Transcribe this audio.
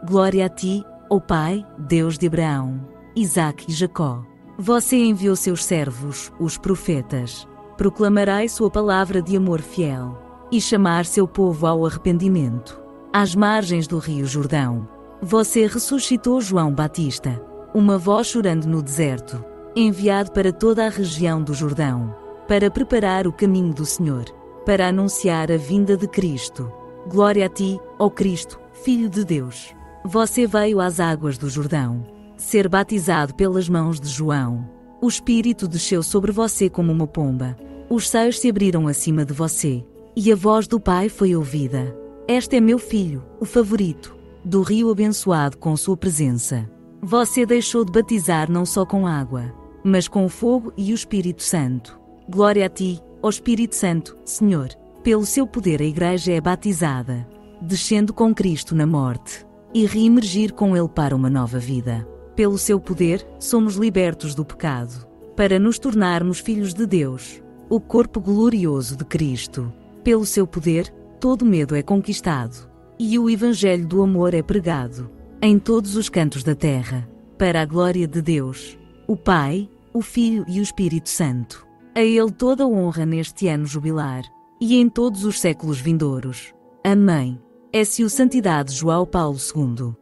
Glória a ti, ó Pai, Deus de Abraão, Isaque e Jacó. Você enviou seus servos, os profetas. Proclamarei sua palavra de amor fiel, e chamar seu povo ao arrependimento. Às margens do rio Jordão, você ressuscitou João Batista, uma voz chorando no deserto, enviado para toda a região do Jordão, para preparar o caminho do Senhor, para anunciar a vinda de Cristo. Glória a ti, ó Cristo, Filho de Deus. Você veio às águas do Jordão, ser batizado pelas mãos de João. O Espírito desceu sobre você como uma pomba. Os céus se abriram acima de você, e a voz do Pai foi ouvida. Este é meu filho, o favorito, do rio abençoado com sua presença. Você deixou de batizar não só com água, mas com o fogo e o Espírito Santo. Glória a ti, ó Espírito Santo, Senhor. Pelo seu poder a Igreja é batizada, descendo com Cristo na morte, e reemergir com Ele para uma nova vida. Pelo seu poder, somos libertos do pecado, para nos tornarmos filhos de Deus, o corpo glorioso de Cristo. Pelo seu poder, todo medo é conquistado, e o Evangelho do amor é pregado em todos os cantos da terra, para a glória de Deus, o Pai, o Filho e o Espírito Santo. A Ele toda a honra neste ano jubilar, e em todos os séculos vindouros. Amém. S.U. Santidade João Paulo II.